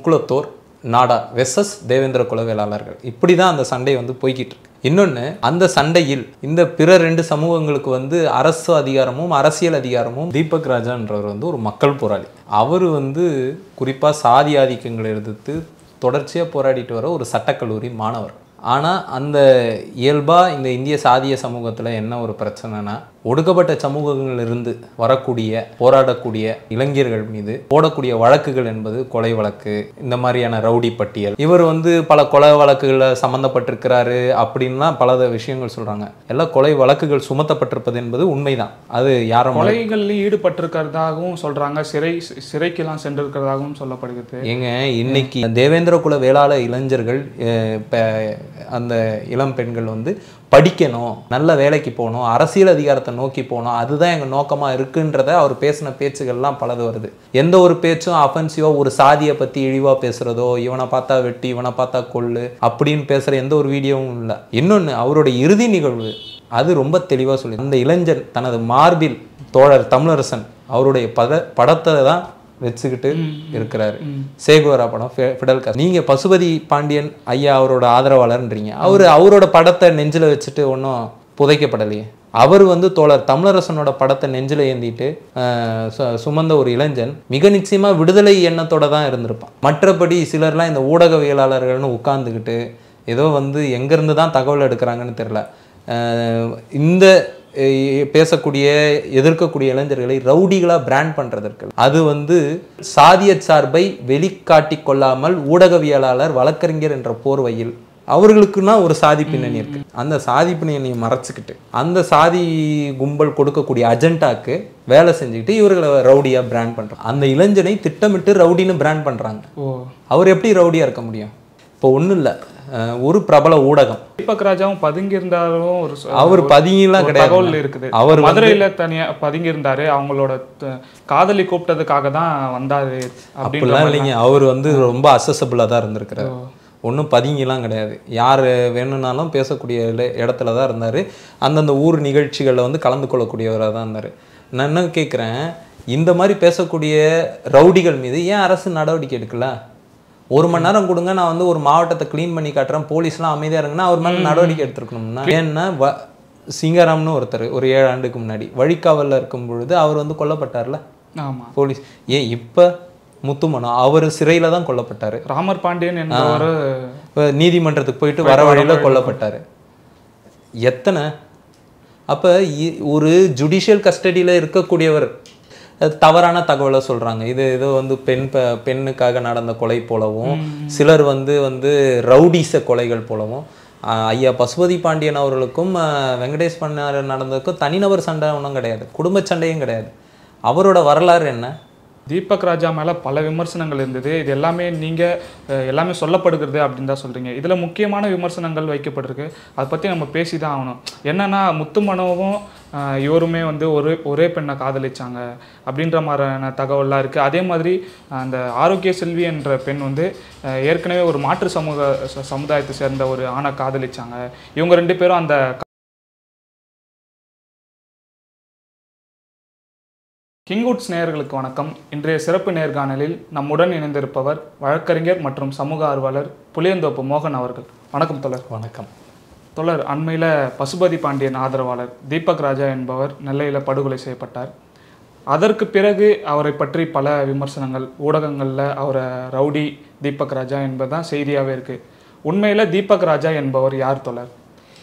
முக்குளத்தோர் நாடா வெர்சஸ் தேவேந்திர குல வேளாளர்கள். இப்படி தான் அந்த சண்டை வந்து போய்கிட்டு இருக்கு. இன்னொன்று, அந்த சண்டையில் இந்த பிற ரெண்டு சமூகங்களுக்கு வந்து அரசு அதிகாரமும் அரசியல் அதிகாரமும் தீபக் ராஜான்றவர் வந்து ஒரு மக்கள் போராளி. அவர் வந்து குறிப்பாக சாதி ஆதிக்கங்களை எதிர்த்து தொடர்ச்சியாக போராடிட்டு வர ஒரு சட்டக்கல்லூரி மாணவர். ஆனால் அந்த இயல்பாக இந்த இந்திய சாதிய சமூகத்தில் என்ன ஒரு பிரச்சனைனா, ஒடுக்கப்பட்ட சமூகங்களிலிருந்து வரக்கூடிய போராடக்கூடிய இளைஞர்கள் மீது போடக்கூடிய வழக்குகள் என்பது கொலை வழக்கு, இந்த மாதிரியான ரவுடி பட்டியல். இவர் வந்து பல கொலை வழக்குகளில் சம்மந்தப்பட்டிருக்கிறாரு அப்படின்லாம் பல விஷயங்கள் சொல்கிறாங்க. எல்லாம் கொலை வழக்குகள் சுமத்தப்பட்டிருப்பது என்பது உண்மைதான். அது யாரும் கொலைகளில் ஈடுபட்டிருக்கிறதாகவும் சொல்கிறாங்க, சிறைக்கெல்லாம் சென்றிருக்கிறதாகவும் சொல்லப்படுகிறது. ஏங்க, இன்னைக்கு தேவேந்திர குல வேளாள இளைஞர்கள் அந்த இளம் பெண்கள் வந்து படிக்கணும், நல்ல வேலைக்கு போகணும், அரசியல் அதிகாரத்தை நோக்கி போகணும், அதுதான் எங்கள் நோக்கமாக இருக்குன்றத அவர் பேசின பேச்சுகள்லாம் பலது வருது. எந்த ஒரு பேச்சும் அஃபென்சிவாக ஒரு சாதியை பற்றி இழிவாக பேசுகிறதோ, இவனை பார்த்தா வெட்டி இவனை பார்த்தா கொள்ளு அப்படின்னு பேசுகிற எந்த ஒரு வீடியோவும் இல்லை. இன்னொன்று, அவருடைய இறுதி நிகழ்வு அது ரொம்ப தெளிவாக சொல்லி, அந்த இளைஞன் தனது மார்பில் தோழர் தமிழரசன் அவருடைய படத்தை தான் வச்சுக்கிட்டு இருக்கிறாரு. சேகுவரா படம், ஃபிடல் காஸ்ட்ரோ. நீங்க பசுபதி பாண்டியன் ஐயா அவரோட ஆதரவாளர்ன்றீங்க, அவரோட படத்தை நெஞ்சில வச்சுட்டு ஒன்றும் புதைக்கப்படலையே. அவர் வந்து தோழர் தமிழரசனோட படத்தை நெஞ்சில ஏந்திட்டு சுமந்த ஒரு இளைஞன் மிக நிச்சயமா விடுதலை எண்ணத்தோட தான் இருந்திருப்பான். மற்றபடி சிலர்லாம் இந்த ஊடகவியலாளர்கள்னு உட்கார்ந்துக்கிட்டு ஏதோ வந்து எங்கேருந்து தான் தகவல் எடுக்கிறாங்கன்னு தெரியல, இந்த பேசக்கூடிய எதிர்க்கக்கூடிய இளைஞர்களை ரவுடிகளாக பிராண்ட் பண்ணுறதற்கு அது வந்து சாதிய சார்பை வெளிக்காட்டி கொள்ளாமல் ஊடகவியலாளர் வழக்கறிஞர் என்ற போர்வையில் அவர்களுக்குன்னா ஒரு சாதி பின்னணி இருக்கு. அந்த சாதி பின்னணியை மறைச்சிக்கிட்டு அந்த சாதி கும்பல் கொடுக்கக்கூடிய அஜெண்டாக்கு வேலை செஞ்சுக்கிட்டு இவர்களை ரவுடியாக பிராண்ட் பண்ணுறாங்க. அந்த இளைஞனை திட்டமிட்டு ரவுடின்னு பிராண்ட் பண்ணுறாங்க. அவர் எப்படி ரவுடியாக இருக்க முடியும்? இப்போ ஒன்றும் இல்லை, ஒரு பிரபல ஊடகம் தீபக் ராஜாவும் பதுங்கி இருந்தாலும் அவர் பதுங்கிலாம் தகவல் இருக்குது. அவர் மதுரையில தனியா பதுங்கி இருந்தாரு, அவங்களோட காதலி கூப்பிட்டதுக்காக தான் வந்தாரு அப்படிலாம் இல்லைங்க. அவர் வந்து ரொம்ப அசசபிளா தான் இருந்திருக்கிறார், ஒன்றும் பதுங்கிலாம் கிடையாது. யார் வேணும்னாலும் பேசக்கூடிய இடத்துல தான் இருந்தார். அந்தந்த ஊர் நிகழ்ச்சிகளில் வந்து கலந்து கொள்ளக்கூடியவராக தான் இருந்தார். நான் என்ன கேட்குறேன், இந்த மாதிரி பேசக்கூடிய ரவுடிகள் மீது ஏன் அரசு நடவடிக்கை எடுக்கல? ஒரு மணி நேரம் கொடுங்க, நான் வந்து ஒரு மாவட்டத்தை க்ளீன் பண்ணி காட்டுறேன், போலீஸ்லாம் அமைதியாக இருங்கன்னா அவர் மேலே நடவடிக்கை எடுத்துருக்கணும்னா. ஏன்னா சிங்காராம்னு ஒருத்தர் ஒரு 7 ஆண்டுக்கு முன்னாடி வழிக்காவலில் இருக்கும் பொழுது அவர் வந்து கொல்லப்பட்டார்ல போலீஸ். ஏன் இப்போ முத்துமனோ அவர் சிறையில் தான் கொல்லப்பட்டார். ராமர் பாண்டியன் என்பவர் நீதிமன்றத்துக்கு போயிட்டு வர வழியில் கொல்லப்பட்டார். எத்தனை அப்போ ஒரு ஜுடிஷியல் கஸ்டடியில் இருக்கக்கூடியவர் தவறான தகவலை சொல்கிறாங்க. இது ஏதோ வந்து பெண்ணுக்காக நடந்த கொலை போலவும், சிலர் வந்து ரவுடிச கொலைகள் போலவும். ஐயா பசுபதி பாண்டியன் அவர்களுக்கும் வெங்கடேஷ் பண்ணார் நடந்ததுக்கும் தனிநபர் சண்டை ஒன்றும் கிடையாது, குடும்ப சண்டையும் கிடையாது. அவரோட வரலாறு என்ன? தீபக் ராஜா மேலே பல விமர்சனங்கள் இருந்தது. இது எல்லாமே நீங்கள் எல்லாமே சொல்லப்படுகிறது அப்படின்னு தான் சொல்கிறீங்க. இதில் முக்கியமான விமர்சனங்கள் வைக்கப்பட்டிருக்கு, அதை பற்றி நம்ம பேசி தான் ஆகணும். என்னென்னா, முத்துமனோவும் இவருமே வந்து ஒரே பெண்ணை காதலிச்சாங்க அப்படின்ற மாதிரியான தகவல்லாம் இருக்குது. அதே மாதிரி அந்த ஆரோக்கிய செல்வி என்ற பெண் வந்து ஏற்கனவே ஒரு மாற்று சமுதாயத்தை சேர்ந்த ஒரு ஆணை காதலிச்சாங்க. இவங்க 2 பேரும் அந்த கிங்வுட்ஸ் நேயர்களுக்கு வணக்கம். இன்றைய சிறப்பு நேர்காணலில் நம்முடன் இணைந்திருப்பவர் வழக்கறிஞர் மற்றும் சமூக ஆர்வலர் புளியந்தோப்பு மோகன் அவர்கள். வணக்கம் தோழர். வணக்கம் தோழர். அண்மையில் பசுபதி பாண்டியன் ஆதரவாளர் தீபக் ராஜா என்பவர் நெல்லையில் படுகொலை செய்யப்பட்டார். அதற்கு பிறகு அவரை பற்றி பல விமர்சனங்கள் ஊடகங்களில், அவரை ரவுடி தீபக் ராஜா என்பதுதான் செய்தியாகவே இருக்குது. உண்மையில் தீபக் ராஜா என்பவர் யார் தோழர்?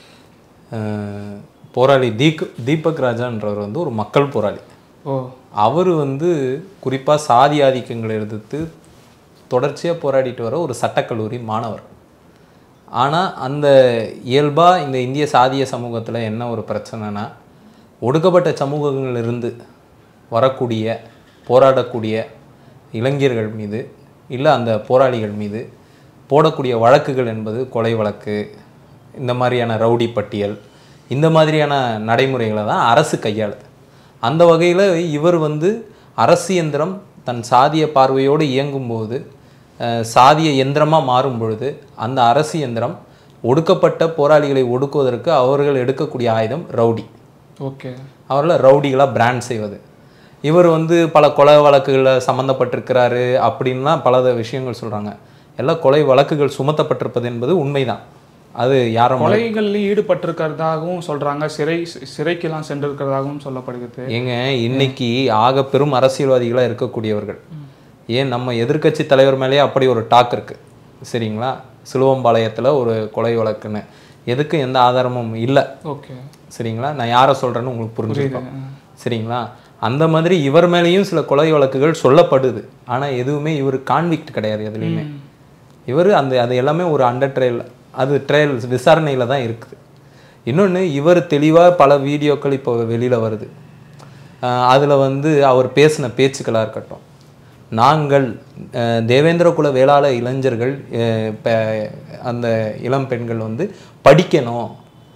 போராளி தீபக் ராஜான்றவர் வந்து ஒரு மக்கள் போராளி. அவர் வந்து குறிப்பாக சாதி ஆதிக்கங்களை எதிர்த்து தொடர்ச்சியாக போராடிட்டு வர ஒரு சட்டக்கல்லூரி மாணவர். ஆனால் அந்த இயல்பாக இந்த இந்திய சாதிய சமூகத்தில் என்ன ஒரு பிரச்சனைனா, ஒடுக்கப்பட்ட சமூகங்களிலிருந்து வரக்கூடிய போராடக்கூடிய இளைஞர்கள் மீது இல்லை அந்த போராளிகள் மீது போடக்கூடிய வழக்குகள் என்பது கொலை வழக்கு, இந்த மாதிரியான ரவுடி பட்டியல், இந்த மாதிரியான நடைமுறைகளை தான் அரசு கையாளுது. அந்த வகையில் இவர் வந்து அரசு எந்திரம் தன் சாதிய பார்வையோடு இயங்கும்போது, சாதிய எந்திரமாக மாறும் பொழுது, அந்த அரசு எந்திரம் ஒடுக்கப்பட்ட போராளிகளை ஒடுக்குவதற்கு அவர்கள் எடுக்கக்கூடிய ஆயுதம் ரவுடி. அவர்களை ரவுடிகளாக பிராண்ட் செய்வது. இவர் வந்து பல கொலை வழக்குகளில் சம்மந்தப்பட்டிருக்கிறாரு அப்படின்லாம் பல விஷயங்கள் சொல்கிறாங்க. எல்லாம் கொலை வழக்குகள் சுமத்தப்பட்டிருப்பது என்பது உண்மைதான். அது யாரும் கொலைகளில் ஈடுபட்டிருக்கிறதாகவும் சொல்றாங்க, சிறைக்கெல்லாம் சென்றிருக்கிறதாகவும் சொல்லப்படுகிறது. ஏங்க இன்னைக்கு ஆக பெரும் அரசியல்வாதிகளாக இருக்கக்கூடியவர்கள், ஏன் நம்ம எதிர்க்கட்சி தலைவர் மேலேயே அப்படி ஒரு டாக் இருக்கு சரிங்களா, சிலுவம்பாளையத்தில் ஒரு கொலை வழக்குன்னு, எதுக்கு எந்த ஆதாரமும் இல்லை. ஓகே சரிங்களா, நான் யாரை சொல்கிறேன்னு உங்களுக்கு புரிஞ்சுருக்கோம் சரிங்களா. அந்த மாதிரி இவர் மேலேயும் சில கொலை வழக்குகள் சொல்லப்படுது. ஆனால் எதுவுமே இவர் கான்விக்ட் கிடையாது எதுலேயுமே. இவர் அது எல்லாமே ஒரு அண்டர் ட்ரையல், அது ட்ரையல் விசாரணையில் தான் இருக்குது. இன்னொன்று, இவர் தெளிவாக பல வீடியோக்கள் இப்போ வெளியில் வருது. அதில் வந்து அவர் பேசின பேச்சுக்களாக இருக்கட்டும், நாங்கள் தேவேந்திர குல வேளாள இளைஞர்கள் அந்த இளம் பெண்கள் வந்து படிக்கணும்,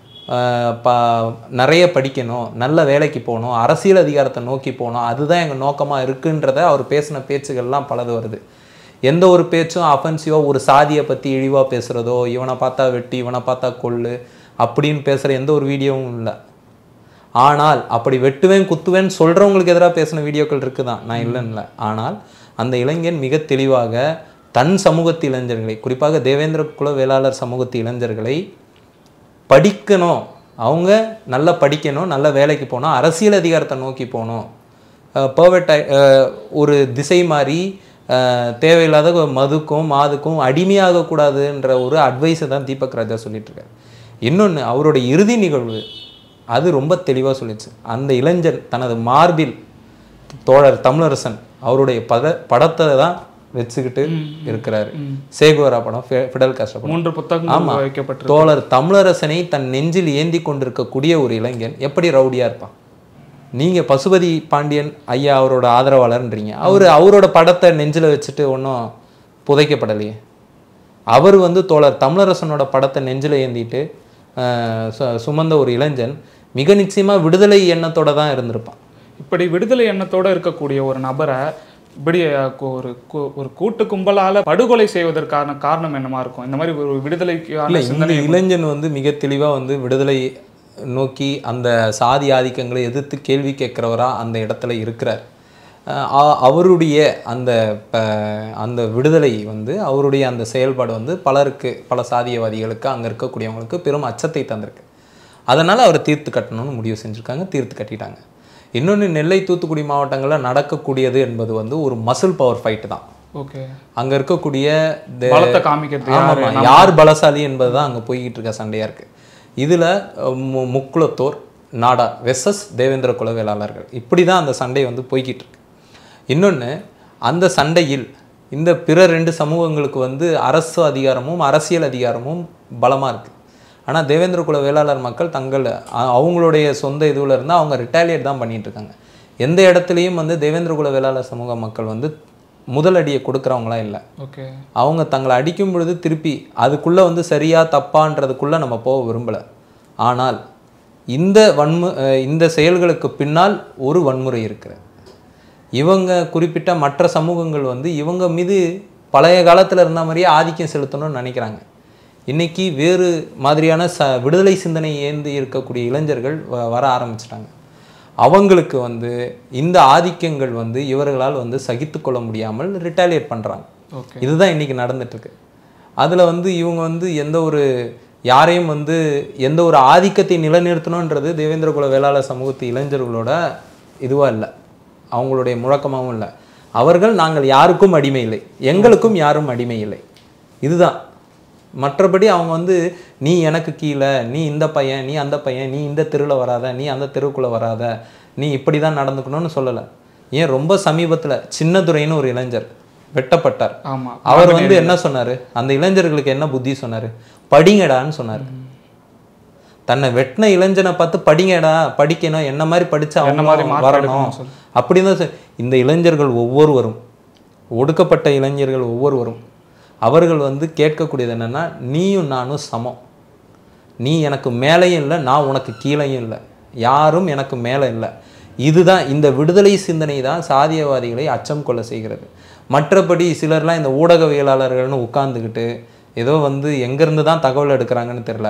நிறைய படிக்கணும், நல்ல வேலைக்கு போகணும், அரசியல் அதிகாரத்தை நோக்கி போகணும், அதுதான் எங்கள் நோக்கமாக இருக்குன்றத அவர் பேசின பேச்சுகள்லாம் பலது வருது. எந்த ஒரு பேச்சும் அஃபென்சிவாக ஒரு சாதியை பற்றி இழிவாக பேசுகிறதோ, இவனை பார்த்தா வெட்டி இவனை பார்த்தா கொள்ளு அப்படின்னு பேசுகிற எந்த ஒரு வீடியோவும் இல்லை. ஆனால் அப்படி வெட்டுவேன் குத்துவேன்னு சொல்கிறவங்களுக்கு எதிராக பேசின வீடியோக்கள் இருக்குதான், நான் இல்லைன்னு இல்லை. ஆனால் அந்த இளைஞன் மிக தெளிவாக தன் சமூகத்து இளைஞர்களை, குறிப்பாக தேவேந்திர குல வேளாளர் சமூகத்து இளைஞர்களை படிக்கணும், அவங்க நல்லா படிக்கணும், நல்ல வேலைக்கு போகணும், அரசியல் அதிகாரத்தை நோக்கி போகணும், ஒரு திசை மாறி தேவையில்லாத மதுக்கும் மாதுக்கும் அடிமையாகக்கூடாதுன்ற ஒரு அட்வைஸை தான் தீபக் ராஜா சொல்லிட்டு இருக்காரு. இன்னொன்று, அவருடைய இறுதி நிகழ்வு அது ரொம்ப தெளிவாக சொல்லிச்சு. அந்த இளைஞன் தனது மார்பில் தோழர் தமிழரசன் அவருடைய படத்தை தான் வச்சுக்கிட்டு இருக்கிறாரு. சேகுவரா படம், ஃபிடல் காஸ்ட்ரோ படம், 3 புத்தகங்கள் வைக்கப்பட்டு தோழர் தமிழரசனை தன் நெஞ்சில் ஏந்தி கொண்டிருக்கக்கூடிய ஒரு இளைஞன் எப்படி ரவுடியா இருப்பான்? நீங்க பசுபதி பாண்டியன் ஐயா அவரோட ஆதரவாளர்ன்றீங்க, அவரோட படத்தை நெஞ்சில் வச்சுட்டு ஒன்றும் புதைக்கப்படலையே. அவர் வந்து தோழர் தமிழரசனோட படத்தை நெஞ்சில் ஏந்திட்டு சுமந்த ஒரு இளைஞன் மிக நிச்சயமா விடுதலை எண்ணத்தோட தான் இருந்திருப்பான். இப்படி விடுதலை எண்ணத்தோட இருக்கக்கூடிய ஒரு நபரை இப்படி ஒரு கூட்டு கும்பலால படுகொலை செய்வதற்கான காரணம் என்னமா இருக்கும்? இந்த மாதிரி ஒரு விடுதலைக்கான சிந்தனை இளைஞன் வந்து மிக தெளிவா வந்து விடுதலை நோக்கி அந்த சாதி ஆதிக்கங்களை எதிர்த்து கேள்வி கேட்கிறவரா அந்த இடத்துல இருக்கிறார். அவருடைய அந்த விடுதலை வந்து, அவருடைய அந்த செயல்பாடு வந்து பலருக்கு, பல சாதியவாதிகளுக்கு, அங்கே இருக்கக்கூடியவங்களுக்கு பெரும் அச்சத்தை தந்திருக்கு. அதனால் அவர் தீர்த்து கட்டணும்னு முடிவு செஞ்சுருக்காங்க, தீர்த்து கட்டிட்டாங்க. இன்னொன்று, நெல்லை தூத்துக்குடி மாவட்டங்களில் நடக்கக்கூடியது என்பது வந்து ஒரு மசில் பவர் ஃபைட்டு தான். ஓகே, அங்கே இருக்கக்கூடிய காமிக்கிறது யார் பலசாலி என்பது தான் அங்கே போய்கிட்டு இருக்க சண்டையாக இருக்குது. இதில் முக்குளத்தோர் நாடா வெர்சஸ் தேவேந்திர குல வேளாளர்கள், இப்படி தான் அந்த சண்டை வந்து போய்கிட்டு இருக்கு. இன்னொன்று, அந்த சண்டையில் இந்த பிற 2 சமூகங்களுக்கு வந்து அரசு அதிகாரமும் அரசியல் அதிகாரமும் பலமாக இருக்குது. ஆனால் தேவேந்திர குல வேளாளர் மக்கள் அவங்களுடைய சொந்த இதுவில் இருந்தால் அவங்க ரிட்டாலியேட் தான் பண்ணிகிட்டு இருக்காங்க. எந்த இடத்துலையும் வந்து தேவேந்திர குல வேளாளர் சமூக மக்கள் வந்து முதலடியை கொடுக்குறவங்களா இல்லை. ஓகே, அவங்க தங்களை அடிக்கும் பொழுது திருப்பி அதுக்குள்ளே வந்து சரியா தப்பான்றதுக்குள்ளே நம்ம போக விரும்பலை. ஆனால் இந்த செயல்களுக்கு பின்னால் ஒரு வன்முறை இருக்கிறது. இவங்க குறிப்பிட்ட மற்ற சமூகங்கள் வந்து இவங்க மீது பழைய காலத்தில் இருந்த மாதிரியே ஆதிக்கம் செலுத்தணும்னு நினைக்கிறாங்க. இன்றைக்கி வேறு மாதிரியான விடுதலை சிந்தனை ஏந்தி இருக்கக்கூடிய இளைஞர்கள் வர ஆரம்பிச்சிட்டாங்க. அவங்களுக்கு வந்து இந்த ஆதிக்கங்கள் வந்து இவர்களால் வந்து சகித்து கொள்ள முடியாமல் ரிட்டாலியேட் பண்ணுறாங்க. இதுதான் இன்றைக்கி நடந்துட்டுருக்கு. அதில் வந்து இவங்க வந்து யாரையும் வந்து எந்த ஒரு ஆதிக்கத்தை நிலைநிறுத்தணுன்றது தேவேந்திர குல வேளாளர் சமூகத்து இளைஞர்களோட இதுவாக இல்லை, அவங்களுடைய முழக்கமாகவும் இல்லை. அவர்கள் நாங்கள் யாருக்கும் அடிமை இல்லை, எங்களுக்கும் யாரும் அடிமை இல்லை, இதுதான். மற்றபடி அவங்க வந்து நீ எனக்கு கீழே, நீ இந்த பையன், நீ அந்த பையன், நீ இந்த தெருவில் வராத, நீ அந்த தெருவுக்குள்ளே வராத, நீ இப்படி தான் நடந்துக்கணும்னு சொல்லலை. ஏன் ரொம்ப சமீபத்தில் சின்னதுரைன்னு ஒரு இளைஞர் வெட்டப்பட்டார். அவர் வந்து என்ன சொன்னார்? அந்த இளைஞர்களுக்கு என்ன புத்தி சொன்னார்? படிங்கடான்னு சொன்னார். தன்னை வெட்டின இளைஞனை பார்த்து படிங்கடா, படிக்கணும், என்ன மாதிரி படித்தா அவங்க வரணும் அப்படின்னு. இந்த இளைஞர்கள் ஒவ்வொருவரும், ஒடுக்கப்பட்ட இளைஞர்கள் ஒவ்வொருவரும், அவர்கள் வந்து கேட்கக்கூடியது என்னென்னா, நீயும் நானும் சமம், நீ எனக்கு மேலேயும் இல்லை, நான் உனக்கு கீழேயும் இல்லை, யாரும் எனக்கு மேலே இல்லை. இதுதான் இந்த விடுதலை சிந்தனை தான் சாதியவாதிகளை அச்சம் கொள்ள செய்கிறது. மற்றபடி சிலர்லாம் இந்த ஊடகவியலாளர்கள்னு உட்கார்ந்துக்கிட்டு ஏதோ வந்து எங்கேருந்து தான் தகவல் எடுக்கிறாங்கன்னு தெரில,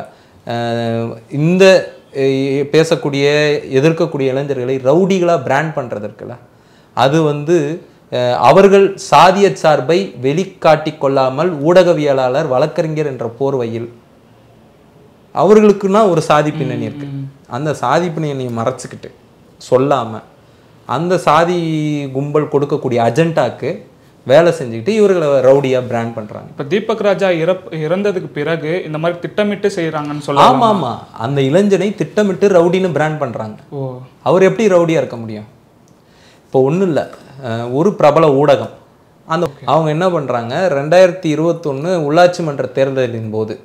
இந்த பேசக்கூடிய எதிர்க்கக்கூடிய இளைஞர்களை ரவுடிகளாக பிராண்ட் பண்ணுறது இருக்குல்ல, அது வந்து அவர்கள் சாதிய சார்பை வெளிக்காட்டி கொள்ளாமல் ஊடகவியலாளர் வழக்கறிஞர் என்ற போர்வையில் அவர்களுக்குன்னா ஒரு சாதி பின்னணி இருக்கு. அந்த சாதி பின்னணியை மறைச்சிக்கிட்டு சொல்லாம அந்த சாதி கும்பல் கொடுக்கக்கூடிய அஜெண்டாக்கு வேலை செஞ்சுக்கிட்டு இவர்களை ரவுடியா பிராண்ட் பண்றாங்க. இப்போ தீபக் ராஜா இறந்ததுக்கு பிறகு இந்த மாதிரி திட்டமிட்டு செய்யறாங்கன்னு சொல்லலாம். ஆமா ஆமா, அந்த இளைஞனை திட்டமிட்டு ரவுடின்னு பிராண்ட் பண்றாங்க. அவர் எப்படி ரவுடியா இருக்க முடியும்? இப்போ ஒன்றும் இல்லை, ஒரு பிரபல ஊடகம் அவங்க என்ன பண்றாங்க, 2021 உள்ளாட்சி மன்ற தேர்தலின் போது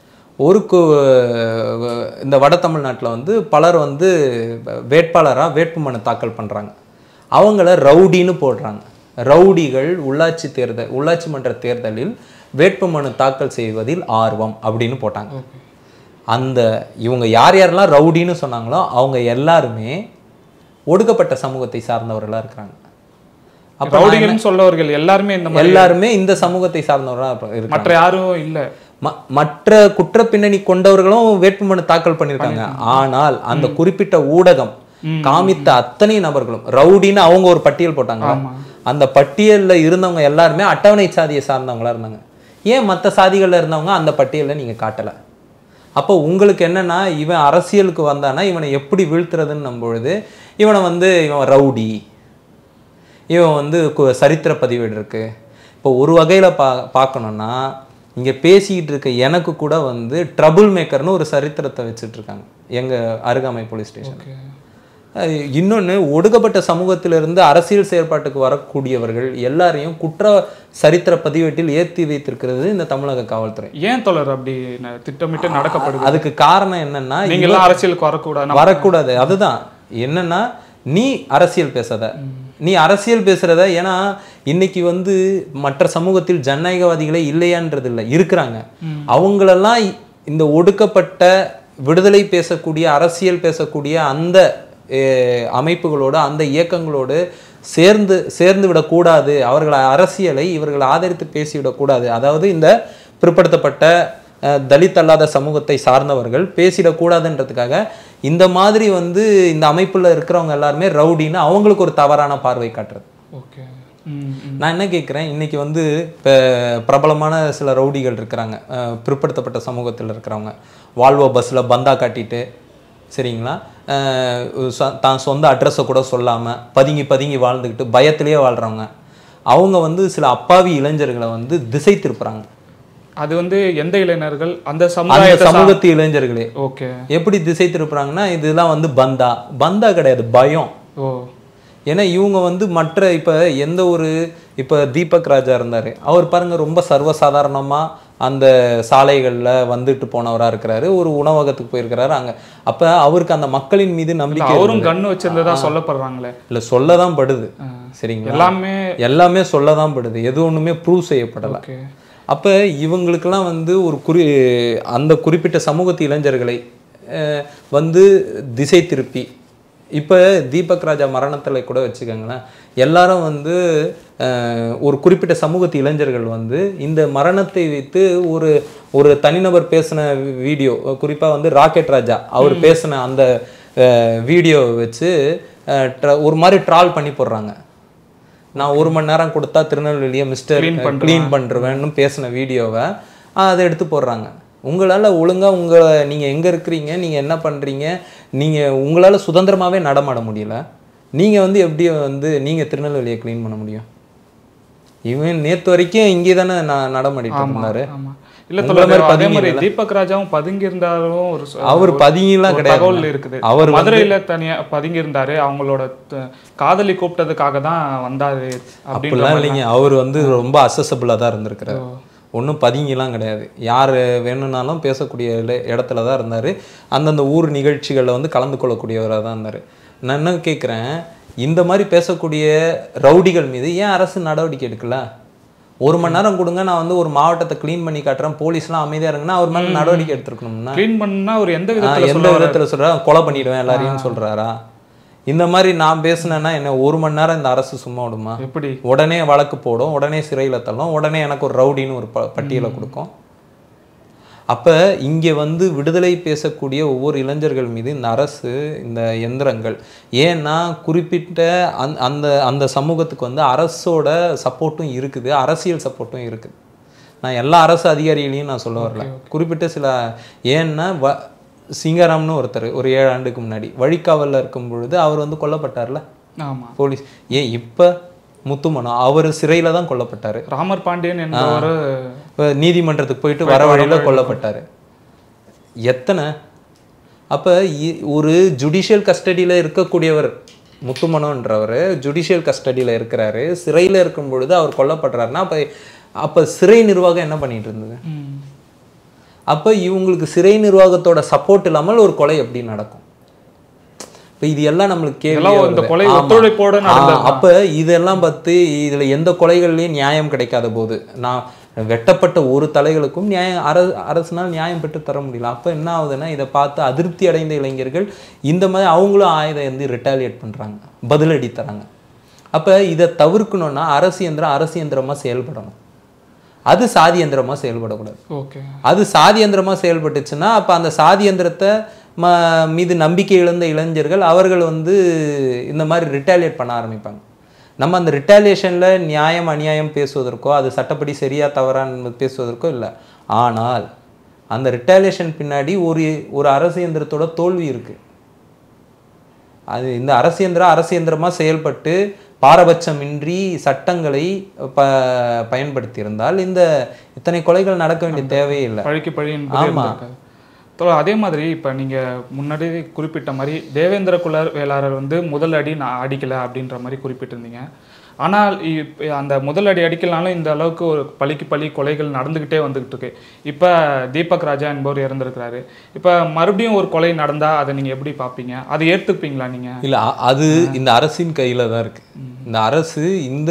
இந்த வட தமிழ்நாட்டில் வந்து பலர் வந்து வேட்பாளராக வேட்புமனு தாக்கல் பண்ணுறாங்க. அவங்கள ரவுடின்னு போடுறாங்க. ரவுடிகள் உள்ளாட்சி மன்ற தேர்தலில் வேட்புமனு தாக்கல் செய்வதில் ஆர்வம் அப்படின்னு போட்டாங்க. அந்த இவங்க யார் யாரெல்லாம் ரவுடின்னு சொன்னாங்களோ அவங்க எல்லாருமே ஒடுக்கப்பட்ட சமூகத்தை சார்ந்தவர்களாக இருக்கிறாங்க. ரவுடிகள்னு சொல்லவர்கள் எல்லாருமே இந்த சமூகத்தை சார்ந்தவர்களாக இருக்காங்க. மற்ற யாரும் இல்லை. மற்ற குற்ற பின்னணி கொண்டவர்களும் வேட்புமனு தாக்கல் பண்ணியிருக்காங்க. ஆனால் அந்த குறிப்பிட்ட ஊடகம் காமித்த அத்தனை நபர்களும் ரவுடின்னு அவங்க ஒரு பட்டியல் போட்டாங்க. அந்த பட்டியலில் இருந்தவங்க எல்லாருமே அட்டவணை சாதியை சார்ந்தவங்களா இருந்தாங்க. ஏன் மற்ற சாதிகளில் இருந்தவங்க அந்த பட்டியலில் நீங்கள் காட்டலை? அப்போ உங்களுக்கு என்னன்னா, இவன் அரசியலுக்கு வந்தானா இவனை எப்படி வீழ்த்துறதுன்னு நம்பொழுது இவன் ரவுடி, இவன் சரித்திர பதிவேடு இருக்கு. இப்போ ஒரு வகையில் பார்க்கணுன்னா இங்கே பேசிக்கிட்டு இருக்க எனக்கு கூட ட்ரபுள் மேக்கர்னு ஒரு சரித்திரத்தை வச்சுட்டு இருக்காங்க எங்கள் அருகாமை போலீஸ் ஸ்டேஷன். இன்னொன்று, ஒடுக்கப்பட்ட சமூகத்திலிருந்து அரசியல் செயற்பாட்டுக்கு வரக்கூடியவர்கள் எல்லாரையும் குற்ற சரித்திர பதிவேட்டில் ஏற்றி வைத்திருக்கிறது இந்த தமிழக காவல்துறை. ஏன் தொடர் அப்படி திட்டமிட்டு நடக்கப்படுது? அதுக்கு காரணம் என்னன்னா, நீங்க அரசியலுக்கு வரக்கூடாது. அதுதான் என்னன்னா, நீ அரசியல் பேசுறத ஏன்னா இன்னைக்கு மற்ற சமூகத்தில் ஜனநாயகவாதிகளே இல்லையான்றது இல்லை, இருக்கிறாங்க. அவங்களெல்லாம் இந்த ஒடுக்கப்பட்ட விடுதலை பேசக்கூடிய அரசியல் பேசக்கூடிய அந்த அமைப்புகளோடு அந்த இயக்கங்களோடு சேர்ந்து விடக்கூடாது. அரசியலை இவர்கள் ஆதரித்து பேசிவிடக்கூடாது. அதாவது இந்த பிற்படுத்தப்பட்ட தலித் அல்லாத சமூகத்தை சார்ந்தவர்கள் பேசிடக்கூடாதுன்றதுக்காக இந்த மாதிரி இந்த அமைப்புல இருக்கிறவங்க எல்லாருமே ரவுடின்னு அவங்களுக்கு ஒரு தவறான பார்வை காட்டுறது. நான் என்ன கேட்குறேன், இன்னைக்கு இப்போ பிரபலமான சில ரவுடிகள் இருக்கிறாங்க, பிற்படுத்தப்பட்ட சமூகத்தில் இருக்கிறவங்க. வால்வோ பஸ்ஸில் பந்தா காட்டிட்டு, சரிங்களா, தான் சொந்த அட்ரஸை கூட சொல்லாமல் பதுங்கி வாழ்ந்துக்கிட்டு பயத்திலேயே வாழ்கிறவங்க. அவங்க சில அப்பாவி இளைஞர்களை திசை திருப்புறாங்க. அது எந்த இளைஞர்கள்? அந்த சமூகத்து இளைஞர்களே. எப்படி திசை திருப்புறாங்கன்னா, இதெல்லாம் பந்தா கிடையாது, பயம். ஏன்னா இவங்க மற்ற இப்போ எந்த ஒரு இப்போ தீபக் ராஜா இருந்தார், அவர் பாருங்க ரொம்ப சர்வசாதாரணமாக அந்த சாலைகளில் வந்துட்டு போனவராக இருக்கிறாரு, ஒரு உணவகத்துக்கு போயிருக்கிறாரு அங்கே. அப்போ அவருக்கு அந்த மக்களின் மீது நம்பிக்கை. அவரும் கண்ணு வச்சிருந்ததா சொல்லப்படுறாங்களே. இல்லை, சொல்லதான் படுது. சரிங்களா, எல்லாமே சொல்லதான் படுது, எது ஒன்றுமே ப்ரூவ் செய்யப்படலை. அப்போ இவங்களுக்கெல்லாம் அந்த குறிப்பிட்ட சமூகத்து இளைஞர்களை திசை திருப்பி, இப்போ தீபக் ராஜா மரணத்தில் கூட வச்சுக்கோங்களேன், எல்லாரும் ஒரு குறிப்பிட்ட சமூகத்து இளைஞர்கள் இந்த மரணத்தை வைத்து ஒரு தனிநபர் பேசின வீடியோ, குறிப்பாக ராக்கெட் ராஜா அவர் பேசின அந்த வீடியோ வச்சு ஒரு மாதிரி ட்ரால் பண்ணி போடுறாங்க. நான் 1 மணி நேரம் கொடுத்தா திருநெல்வேலியை க்ளீன் பண்ணுறவேன்னு பேசின வீடியோவை அதை எடுத்து போடுறாங்க. உங்களால் ஒழுங்காக நீங்கள் எங்கே இருக்கிறீங்க, நீங்கள் என்ன பண்ணுறீங்க, நீங்கள் உங்களால் சுதந்திரமாகவே நடமாட முடியல, நீங்கள் எப்படி நீங்கள் திருநெல்வேலியை க்ளீன் பண்ண முடியும்? இவன் நேற்று வரைக்கும் இங்கே தானே நடமாடிட்டு இருந்தாரு. தீபக் ராஜாவும் பதுங்கி இருந்தாலும் அவர் பதுங்கிலாம் தகவல் இருக்குது. அவர் மதுரையில தனியா பதுங்கி இருந்தாரு, அவங்களோட காதலி கூப்பிட்டதுக்காக தான் வந்தாரு அப்படிலாம் இல்லைங்க. அவர் ரொம்ப அசசபிளா தான் இருந்திருக்கிறார், ஒன்றும் பதுங்கிலாம் கிடையாது. யார் வேணும்னாலும் பேசக்கூடிய இடத்துல தான் இருந்தார். அந்தந்த ஊர் நிகழ்ச்சிகளில் கலந்து கொள்ளக்கூடியவராக தான் இருந்தார். நான் என்ன கேட்குறேன், இந்த மாதிரி பேசக்கூடிய ரவுடிகள் மீது ஏன் அரசு நடவடிக்கை எடுக்கல? 1 மணி நேரம் கொடுங்க, நான் ஒரு மாவட்டத்தை க்ளீன் பண்ணி காட்டுறேன், போலீஸ்லாம் அமைதியாக இருங்கன்னா அவர் மேலே நடவடிக்கை எடுத்துருக்கணும்னா. க்ளீன் பண்ணா ஒரு எந்த விதத்தில் சொல்கிறார், கொலை பண்ணிடுவேன் எல்லாரையும் சொல்கிறாரா? இந்த மாதிரி நான் பேசினேன்னா என்ன 1 மணி நேரம் இந்த அரசு சும்மா விடுமா? எப்படி? உடனே வழக்கு போடும், உடனே சிறையில் தள்ளும், உடனே எனக்கு ஒரு ரவுடின்னு ஒரு பட்டியலை கொடுக்கும். அப்போ இங்கே வந்து விடுதலை பேசக்கூடிய ஒவ்வொரு இளைஞர்கள் மீது இந்த அரசு, இந்த எந்திரங்கள், ஏன்னா குறிப்பிட்ட அந்த அந்த சமூகத்துக்கு வந்து அரசோட சப்போர்ட்டும் இருக்குது, அரசியல் சப்போர்ட்டும் இருக்குது. நான் எல்லா அரசு அதிகாரிகளையும் நான் சொல்ல வரல, குறிப்பிட்ட சில. ஏன்னா சிங்காராம்னு ஒருத்தர் ஒரு 7 ஆண்டுக்கு முன்னாடி வழிக்காவலில் இருக்கும் பொழுது அவர் வந்து கொல்லப்பட்டார்ல போலீஸ். ஏன் இப்போ முத்துமனோ அவர் சிறையில் தான் கொல்லப்பட்டார். ராமர் பாண்டியன் என்பவர் நீதிமன்றத்துக்கு போயிட்டு வர வழியில் கொல்லப்பட்டார். எத்தனை? அப்போ ஒரு ஜுடிஷியல் கஸ்டடியில் இருக்கக்கூடியவர் முத்துமனோன்றவர் ஜுடிஷியல் கஸ்டடியில் இருக்கிறாரு, சிறையில் இருக்கும் பொழுது அவர் கொல்லப்படுறாருன்னா அப்போ சிறை நிர்வாகம் என்ன பண்ணிட்டு இருந்தது? அப்போ இவங்களுக்கு சிறை நிர்வாகத்தோட சப்போர்ட் இல்லாமல் ஒரு கொலை எப்படி நடக்கும்? இப்போ இது எல்லாம் நம்மளுக்கு கேள்வி. அப்போ இதெல்லாம் பார்த்து இதில் எந்த கொலைகள்லையும் நியாயம் கிடைக்காத போது, நான் வெட்டப்பட்ட ஒரு தலைகளுக்கும் அரசுனால் நியாயம் பெற்று தர முடியல. அப்போ என்ன ஆகுதுன்னா, இதை பார்த்து அதிருப்தி அடைந்த இளைஞர்கள் இந்த மாதிரி அவங்களும் ஆயுதம் வந்து ரிட்டாலியேட் பண்ணுறாங்க, பதிலடி தராங்க. அப்போ இதை தவிர்க்கணும்னா அரசு இயந்திரமாக செயல்படணும், அது சாதி இயந்திரமாக செயல்படக்கூடாது. அது சாதி இயந்திரமாக செயல்பட்டுச்சுன்னா அப்போ அந்த சாதி இயந்திரத்தை மீது நம்பிக்கை இழந்த இளைஞர்கள் அவர்கள் வந்து இந்த மாதிரி ரிட்டாலியேட் பண்ண ஆரம்பிப்பாங்க. நம்ம அந்த ரிட்டாலியேஷனில் நியாயம் அநியாயம் பேசுவதற்கோ அது சட்டப்படி சரியா தவறான்னு பேசுவதற்கோ இல்லை. ஆனால் அந்த ரிட்டாலியேஷன் பின்னாடி ஒரு அரசு இயந்திரத்தோட தோல்வி இருக்குது. அது இந்த அரசு இயந்திரமாக செயல்பட்டு பாரபட்சமின்றி சட்டங்களை பயன்படுத்தியிருந்தால் இத்தனை கொலைகள் நடக்க வேண்டிய தேவையில்லை. ஆமாம். அதே மாதிரி இப்போ நீங்கள் முன்னாடி குறிப்பிட்ட மாதிரி தேவேந்திர குல வேளாளர் வந்து முதல் அடி நான் அடிக்கலை அப்படின்ற மாதிரி குறிப்பிட்டிருந்தீங்க. ஆனால் அந்த முதல் அடி அடிக்கலனாலும் இந்த அளவுக்கு ஒரு பழி கொலைகள் நடந்துக்கிட்டே வந்துக்கிட்டு இருக்கு. இப்போ தீபக் ராஜா என்பவர் இறந்துருக்கிறாரு. இப்போ மறுபடியும் ஒரு கொலை நடந்தால் அதை நீங்கள் எப்படி பார்ப்பீங்க? அதை ஏற்றுப்பீங்களா நீங்கள்? இல்லை, அது இந்த அரசின் கையில் தான் இருக்குது. இந்த அரசு இந்த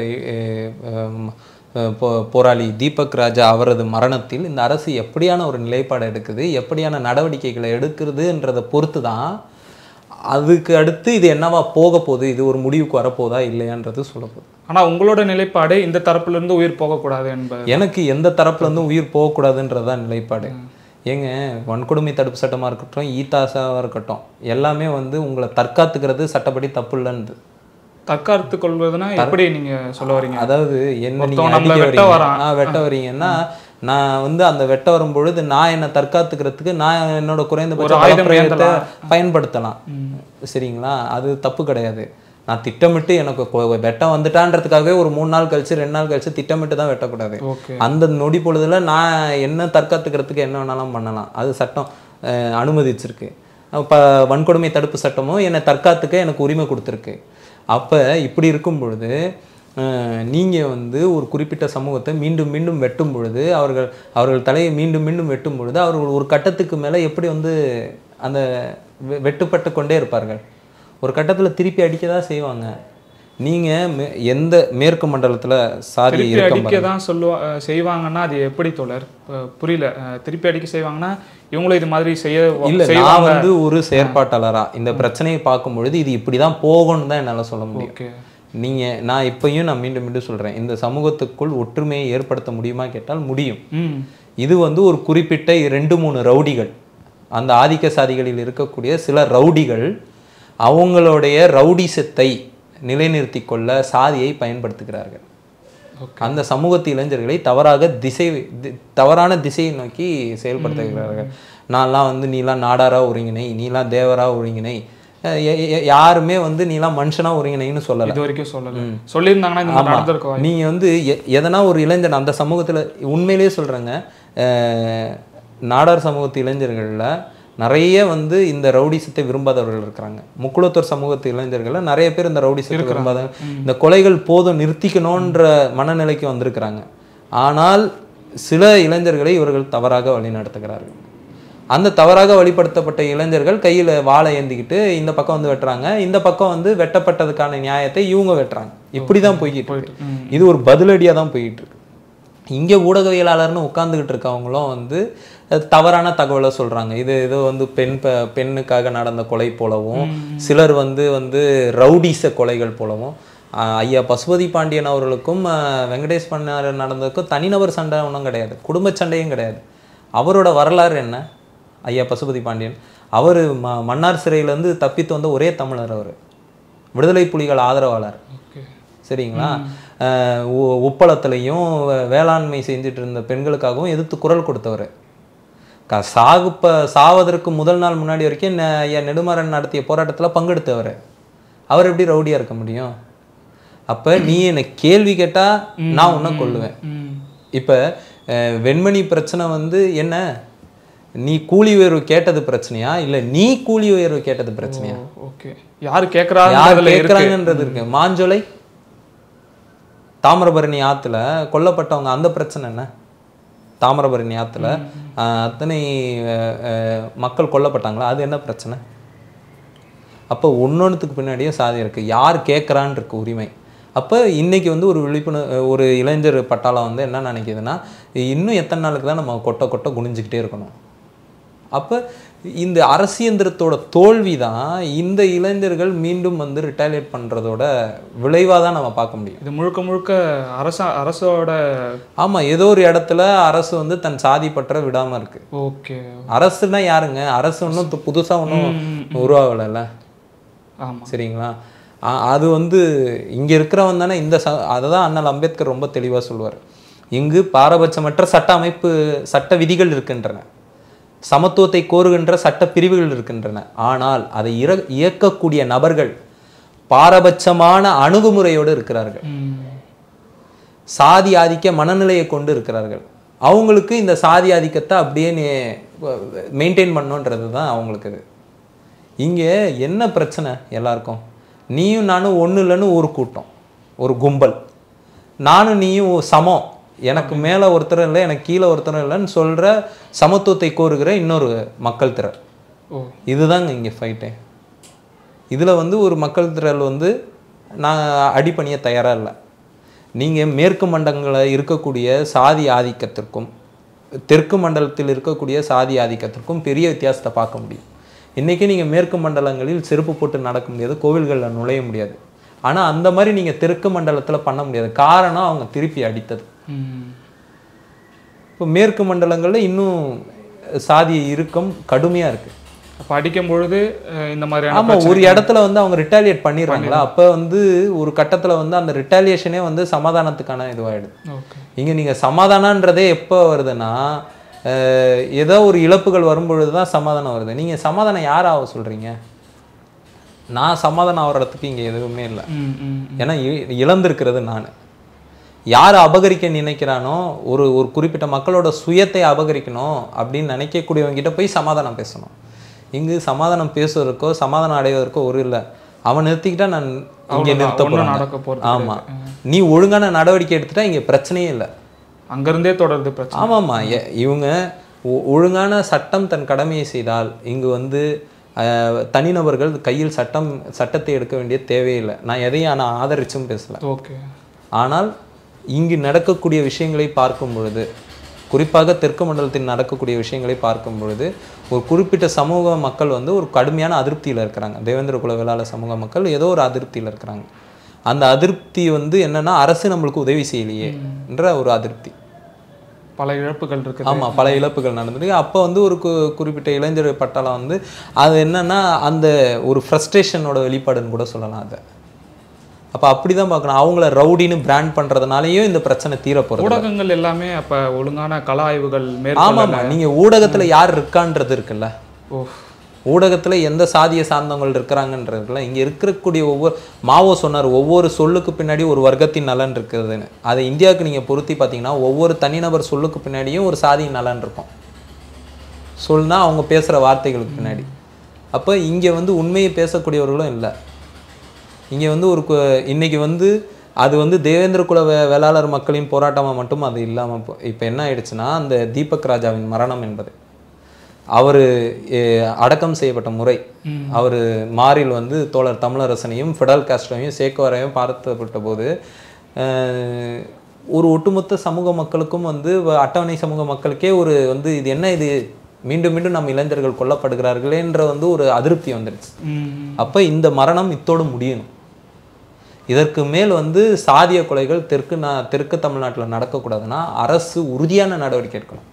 போராளி தீபக் ராஜா அவரது மரணத்தில் இந்த அரசு எப்படியான ஒரு நிலைப்பாடு எடுக்குது, எப்படியான நடவடிக்கைகளை எடுக்கிறதுன்றதை பொறுத்து தான் அதுக்கு அடுத்து இது என்னவா போக போகுது, இது ஒரு முடிவுக்கு வரப்போதா இல்லையான்றது சொல்ல போகுது. ஆனால் உங்களோட நிலைப்பாடு இந்த தரப்புலேருந்து உயிர் போகக்கூடாது என்பது. எனக்கு எந்த தரப்புலேருந்து உயிர் போகக்கூடாதுன்றதான் நிலைப்பாடு. ஏங்க, வன்கொடுமை தடுப்பு சட்டமாக இருக்கட்டும், ஈத்தாசாவாக இருக்கட்டும், எல்லாமே வந்து உங்களை தற்காத்துக்கிறது சட்டப்படி தப்பு இல்லைன்னு. தற்காத்து கொள்வதுன்னா எப்படி நீங்க சொல்ல வரீங்க? அதாவது என்ன, வெட்ட வரீங்கன்னா நான் வந்து அந்த வெட்ட வரும்பொழுது நான் என்னை தற்காத்துக்கிறதுக்கு நான் என்னோட குறைந்தபட்ச பயன்படுத்தலாம், சரிங்களா? அது தப்பு கிடையாது. நான் திட்டமிட்டு எனக்கு வெட்டம் வந்துட்டான்றதுக்காகவே ஒரு 3 நாள் கழிச்சு 2 நாள் கழிச்சு திட்டமிட்டு தான் வெட்டக்கூடாது. அந்த நொடி பொழுதுல நான் என்ன தற்காத்துக்கிறதுக்கு என்ன வேணாலும் பண்ணலாம், அது சட்டம் அனுமதிச்சிருக்கு. இப்போ வன்கொடுமை தடுப்பு சட்டமும் என்னை தற்காத்துக்க எனக்கு உரிமை கொடுத்துருக்கு. அப்போ இப்படி இருக்கும் பொழுது நீங்கள் வந்து ஒரு குறிப்பிட்ட சமூகத்தை மீண்டும் மீண்டும் வெட்டும் பொழுது, அவர்கள் தலையை மீண்டும் மீண்டும் வெட்டும் பொழுது அவர்கள் ஒரு கட்டத்துக்கு மேலே எப்படி வந்து அந்த வெட்டுப்பட்டு கொண்டே இருப்பார்கள். ஒரு கட்டத்தில் திருப்பி அடிக்க தான் செய்வாங்க. நீங்கள் எந்த மேற்கு மண்டலத்தில் சாதி அடிக்க தான் செய்வாங்கன்னா அது எப்படி தோழர்? புரியல. திருப்பி அடிக்க செய்வாங்கன்னா இவங்களும் இது மாதிரி இல்லை. நான் வந்து ஒரு செயற்பாட்டாளராக இந்த பிரச்சனையை பார்க்கும் பொழுது இது இப்படி தான் போகணும்னு தான் என்னால் சொல்ல முடியும். நான் இப்பயும் நான் மீண்டும் மீண்டும் சொல்கிறேன், இந்த சமூகத்துக்குள் ஒற்றுமையை ஏற்படுத்த முடியுமா கேட்டால் முடியும். இது வந்து ஒரு குறிப்பிட்ட 2-3 ரவுடிகள், அந்த ஆதிக்க சாதிகளில் இருக்கக்கூடிய சில ரவுடிகள் அவங்களுடைய ரவுடிசத்தை நிலைநிறுத்தி கொள்ள சாதியை பயன்படுத்துகிறார்கள். அந்த சமூகத்து இளைஞர்களை தவறான திசையை நோக்கி செயல்படுத்துகிறார்கள். நான்லாம் வந்து நீலாம் நாடாரா ஒருங்கிணை, நீலாம் தேவரா ஒருங்கிணை, யாருமே வந்து நீலாம் மனுஷனா ஒருங்கிணைன்னு சொல்லலை, இது வரைக்கும் சொல்லியிருந்தாங்கன்னா. நீங்க வந்து எதனா ஒரு இளைஞன் அந்த சமூகத்துல, உண்மையிலேயே சொல்றேங்க, நாடார் சமூகத்து இளைஞர்கள்ல நிறைய வந்து இந்த ரவுடிசத்தை விரும்பாதவர்கள் இருக்கிறாங்க. முக்குளத்தூர் சமூகத்து இளைஞர்கள் நிறைய பேர் இந்த ரவுடிசத்தை விரும்பாத, இந்த கொலைகள் போதும் நிறுத்திக்கணுன்ற மனநிலைக்கு வந்திருக்கிறாங்க. ஆனால் சில இளைஞர்களை இவர்கள் தவறாக வழி நடத்துகிறார்கள். அந்த தவறாக வழிபடுத்தப்பட்ட இளைஞர்கள் கையில் வாழை ஏந்திக்கிட்டு இந்த பக்கம் வந்து வெட்டுறாங்க, இந்த பக்கம் வந்து வெட்டப்பட்டதுக்கான நியாயத்தை இவங்க வெட்டுறாங்க. இப்படி தான் போய்கிட்டு இருக்கு. இது ஒரு பதிலடியாக தான் போய்கிட்டு இருக்கு. இங்கே ஊடகவியலாளர்னு உட்காந்துக்கிட்டு இருக்கவங்களும் வந்து தவறான தகவலை சொல்கிறாங்க. இது ஏதோ வந்து பெண்ணுக்காக நடந்த கொலை போலவும், சிலர் வந்து ரவுடிச கொலைகள் போலவும். ஐயா பசுபதி பாண்டியன் அவர்களுக்கும் வெங்கடேஷ் பண்ணார் நடந்ததுக்கும் தனிநபர் சண்டை ஒன்றும் கிடையாது, குடும்ப சண்டையும் கிடையாது. அவரோட வரலாறு என்ன? ஐயா பசுபதி பாண்டியன் அவர் மன்னார் சிறையிலேருந்து தப்பித்து வந்த ஒரே தமிழர். அவர் விடுதலை புலிகள் ஆதரவாளர். சரிங்களா? உப்பளத்திலையும் வேளாண்மை செஞ்சுட்டு இருந்த பெண்களுக்காகவும் எதிர்த்து குரல் கொடுத்தவர். சாவதற்கு முதல் நாள் முன்னாடி வரைக்கும் ஐயா நெடுமாறன் நடத்திய போராட்டத்தில் பங்கெடுத்தவர். அவர் எப்படி ரவுடியாக இருக்க முடியும்? அப்போ நீ என்னை கேள்வி கேட்டால் நான் உன்னை கொல்லுவேன். இப்போ வெண்மணி பிரச்சனை வந்து என்ன, நீ கூலி உயர்வு கேட்டது பிரச்சனையா இல்லை நீ கூலி உயர்வு கேட்டது பிரச்சனையா? ஓகே, யார் கேட்குறாங்கன்றது இருக்கு. மாஞ்சோலை தாமிரபரணி ஆற்றுல கொல்லப்பட்டவங்க, அந்த பிரச்சனை என்ன? தாமிரபரணி ஆற்றுல அத்தனை மக்கள் கொல்லப்பட்டாங்களா, அது என்ன பிரச்சனை? அப்போ ஒன்னொன்றுத்துக்கு பின்னாடியே சாதி இருக்குது. யார் கேட்குறான்னு இருக்கு உரிமை. அப்போ இன்றைக்கி வந்து ஒரு ஒரு இளைஞர் பட்டாளம் வந்து என்ன நினைக்கிதுன்னா, இன்னும் எத்தனை நாளுக்கு தான் நம்ம கொட்டை குனிஞ்சிக்கிட்டே இருக்கணும்? அப்போ இந்த அரசியந்திரத்தோட தோல்வி தான் இந்த இளைஞர்கள் மீண்டும் வந்து ரிட்டாலியேட் பண்ணுறதோட விளைவாக தான் நம்ம பார்க்க முடியும். இது முழுக்க முழுக்க அரசோட ஆமாம், ஏதோ ஒரு இடத்துல அரசு வந்து தன் சாதி பற்ற விடாமல் இருக்குது. ஓகே, அரசுனா யாருங்க? அரசு ஒன்றும் புதுசாக ஒன்றும் உருவாகலைல்ல. ஆமாம், சரிங்களா? அது வந்து இங்கே இருக்கிறவன் தானே அதை தான் அண்ணல் அம்பேத்கர் ரொம்ப தெளிவாக சொல்லுவார். இங்கு பாரபட்சமற்ற சட்ட விதிகள் இருக்கின்றன, சமத்துவத்தை கோருகின்ற சட்ட பிரிவுகள் இருக்கின்றன. ஆனால் அதை இயக்கக்கூடிய நபர்கள் பாரபட்சமான அணுகுமுறையோடு இருக்கிறார்கள், சாதி ஆதிக்க மனநிலையை கொண்டு இருக்கிறார்கள். அவங்களுக்கு இந்த சாதி ஆதிக்கத்தை அப்படியே மெயின்டைன் பண்ணுன்றது தான் அவங்களுக்கு. இங்கே என்ன பிரச்சனை? எல்லாருக்கும் நீயும் நானும் ஒன்று இல்லைன்னு ஒரு கூட்டம், ஒரு கும்பல், நானும் நீயும் சமம், எனக்கு மேலே ஒருத்தரும் இல்லை எனக்கு கீழே ஒருத்தரும் இல்லைன்னு சொல்கிற சமத்துவத்தை கோருகிற இன்னொரு மக்கள் திரள். இதுதாங்க இங்கே ஃபைட்டே. இதில் வந்து ஒரு மக்கள் திரள் வந்து நான் அடிப்பணிய தயாராக இல்லை. நீங்கள் மேற்கு மண்டலங்களில் இருக்கக்கூடிய சாதி ஆதிக்கத்திற்கும் தெற்கு மண்டலத்தில் இருக்கக்கூடிய சாதி ஆதிக்கத்திற்கும் பெரிய வித்தியாசத்தை பார்க்க முடியும். இன்றைக்கி நீங்கள் மேற்கு மண்டலங்களில் செருப்பு போட்டு நடக்க முடியாது, கோவில்களில் நுழைய முடியாது. ஆனால் அந்த மாதிரி நீங்கள் தெற்கு மண்டலத்தில் பண்ண முடியாது. காரணம் அவங்க திருப்பி அடித்தது. இப்போ மேற்கு மண்டலங்களில் இன்னும் சாதி இறுக்கம் கடுமையாக இருக்குது. அப்போ அடிக்கும் பொழுது இந்த மாதிரி ஆமாம், ஒரு இடத்துல வந்து அவங்க ரிட்டாலியேட் பண்ணிடுறாங்களா, அப்போ வந்து ஒரு கட்டத்தில் வந்து அந்த ரிட்டாலியேஷனே வந்து சமாதானத்துக்கான இதுவாகிடுது. இங்கே நீங்கள் சமாதானன்றதே எப்போ வருதுன்னா, ஏதோ ஒரு இழப்புகள் வரும்பொழுது தான் சமாதானம் வருது. நீங்கள் சமாதானம் யார் ஆக சொல்கிறீங்க? நான் சமாதானம் ஆகிறதுக்கு இங்கே எதுவுமே இல்லை. ஏன்னா இழந்திருக்கிறது நான். யார் அபகரிக்க நினைக்கிறானோ, ஒரு ஒரு குறிப்பிட்ட மக்களோட சுயத்தை அபகரிக்கணும் அப்படின்னு நினைக்கக்கூடியவங்கிட்ட போய் சமாதானம் பேசணும். இங்கு சமாதானம் பேசுவதற்கோ சமாதானம் அடைவதற்கோ ஒரு இல்லை. அவன் நிறுத்திக்கிட்டா நான் இங்கே நிறுத்த போகிறேன். ஆமாம், நீ ஒழுங்கான நடவடிக்கை எடுத்துட்டா இங்கே பிரச்சனையே இல்லை, அங்கேருந்தே தொடருது பிரச்சனை. ஆமாம்மா, இவங்க ஒழுங்கான சட்டம் தன் கடமையை செய்தால் இங்கு வந்து தனிநபர்கள் கையில் சட்டத்தை எடுக்க வேண்டிய தேவையில்லை. நான் எதையும் நான் ஆதரிச்சும் பேசலை. ஓகே, ஆனால் இங்கு நடக்கக்கூடிய விஷயங்களை பார்க்கும் பொழுது, குறிப்பாக தெற்கு மண்டலத்தில் நடக்கக்கூடிய விஷயங்களை பார்க்கும் பொழுது, ஒரு குறிப்பிட்ட சமூக மக்கள் வந்து ஒரு கடுமையான அதிருப்தியில் இருக்கிறாங்க. தேவேந்திர குல வேளாளர் சமூக மக்கள் ஏதோ ஒரு அதிருப்தியில் இருக்கிறாங்க. அந்த அதிருப்தி வந்து என்னன்னா, அரசு நம்மளுக்கு உதவி செய்யலையே என்ற ஒரு அதிருப்தி. பல இழப்புகள் இருக்கு. ஆமாம், பல இழப்புகள் நடந்துருக்கு. அப்போ வந்து ஒரு குறிப்பிட்ட இளைஞர் பட்டாளம் வந்து அது என்னன்னா அந்த ஒரு ஃப்ரஸ்ட்ரேஷனோட வெளிப்பாடுன்னு கூட சொல்லலாம் அதை. அப்போ அப்படி தான் பார்க்கணும். அவங்கள ரவுடின்னு பிராண்ட் பண்ணுறதுனாலையும் இந்த பிரச்சனை தீரப்போகிறது. ஊடகங்கள் எல்லாமே அப்போ ஒழுங்கான கள ஆய்வுகள் ஆமாம், நீங்கள் ஊடகத்தில் யார் இருக்கான்றது இருக்குல்ல, ஊடகத்தில் எந்த சாதியை சார்ந்தவங்கள் இருக்கிறாங்கன்றதுல இங்கே இருக்கக்கூடிய மாவோ சொன்னார், ஒவ்வொரு சொல்லுக்கு பின்னாடி ஒரு வர்க்கத்தின் நலன் இருக்குதுன்னு. அதை இந்தியாவுக்கு நீங்கள் பொருத்தி பார்த்தீங்கன்னா ஒவ்வொரு தனிநபர் சொல்லுக்கு பின்னாடியும் ஒரு சாதியின் நலன் இருக்கும். சொல்னா அவங்க பேசுகிற வார்த்தைகளுக்கு பின்னாடி. அப்போ இங்கே வந்து உண்மையை பேசக்கூடியவர்களும் இல்லை. இங்கே வந்து இன்னைக்கு வந்து அது வந்து தேவேந்திர குல வேளாளர் மக்களின் போராட்டமாக மட்டும் அது இல்லாமல் இப்போ என்ன ஆயிடுச்சுன்னா, அந்த தீபக் ராஜாவின் மரணம் என்பது அவர் அடக்கம் செய்யப்பட்ட முறை, அவர் மாரில் வந்து தோழர் தமிழரசனையும் ஃபிடல் காஸ்ட்ரோவையும் சேக்குவாரையும் பார்த்தப்பட்ட போது ஒரு ஒட்டுமொத்த சமூக மக்களுக்கும் வந்து அட்டவணை சமூக மக்களுக்கே ஒரு வந்து இது என்ன, இது மீண்டும் மீண்டும் நம்ம இளைஞர்கள் கொல்லப்படுகிறார்களேன்ற வந்து ஒரு அதிருப்தி வந்துடுச்சு. அப்போ இந்த மரணம் இத்தோடு முடியணும். இதற்கு மேல் வந்து சாதிய கொலைகள் தெற்கு தமிழ்நாட்டில் நடக்கக்கூடாதுன்னா அரசு உறுதியான நடவடிக்கை எடுக்கணும்.